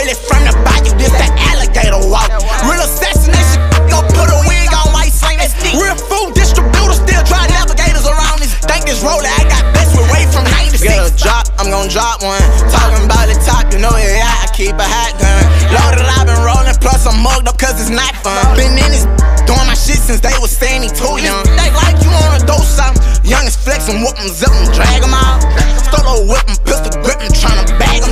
Really from the bayou, this that alligator walk. Real assassination, gon' put a wig on white slang. Real food distributor, still try navigators around this. Think this roller, I got best with way from 96. Get a drop, I'm gon' drop one. Talking about the top, you know yeah, I keep a hot gun. Loaded, I've been rolling, plus I'm mugged up cause it's not fun. Been in this doing my shit since they was saying he too young. They like you wanna do something. Youngest flexin', whoop 'em, zip 'em, drag 'em